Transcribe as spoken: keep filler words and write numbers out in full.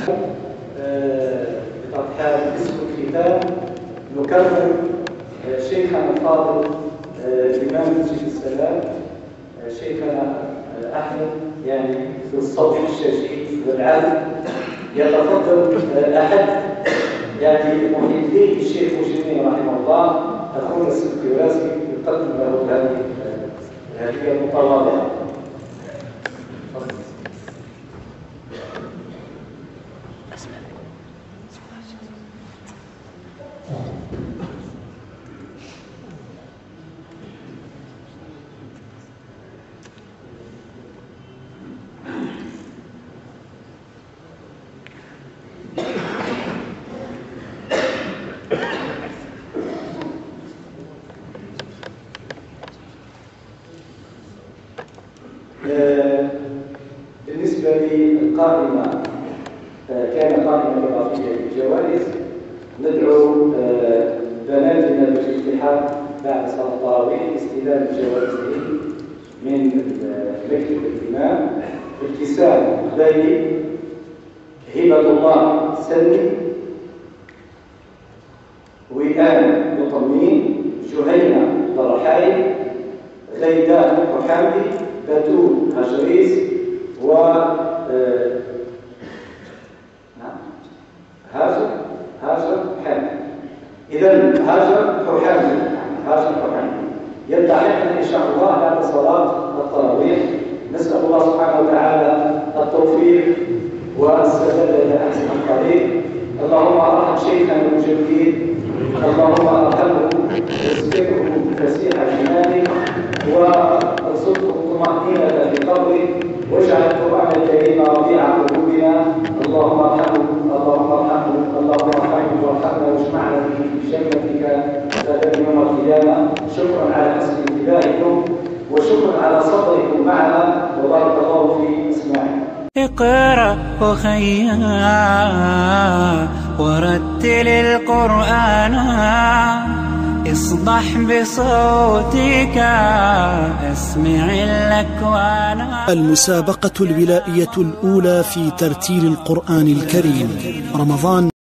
بطبيعة الحال مسك الختام نكرم شيخنا الفاضل الإمام مسجد السلام شيخنا أحمد، يعني ذو الصوت الشجي والعذب، يتفضل أحد يعني محبي الشيخ وجيني رحمه الله أخونا السكيوراسي يقدم له هذه هذه المتواضعة. بالنسبة للقائمة كان قائمة إضافية للجوائز، ندعو بناتنا بالافتتاح بعد صلاة التراويح لاستلام جوائزهم من مكتب الإمام. ابتسام باي، هبة الله سلمي، وئام مطمين، جهينة ضرحاي، غيداء محمدي، بتول هجريس، و هاجر هاجر حامد. إذا هاجر حامد هاجر حامد يلتحقنا إن شاء الله بعد صلاة التراويح. نسأل الله سبحانه وتعالى التوفيق والسداد إلى أحسن الطريق. اللهم ارحم شيخنا المجدين، اللهم ارحمه واسكنه فسيح جنانك وارزقه الطمأنينة في قبره، واجعل القرآن الكريم ربيع قلوبنا. اللهم ارحمه اللهم ارحمه اللهم ارحمه وارحمنا واجمعنا به في جنتك ذات يوم القيامة. شكرا على حسن انتباهكم وشكرا على صبركم معنا، وبارك الله في اسماعكم. اقرأ أخيا ورتل القرآن، اصدح بصوتك اسمع الأكوان. المسابقة الولائية الأولى في ترتيل القرآن الكريم رمضان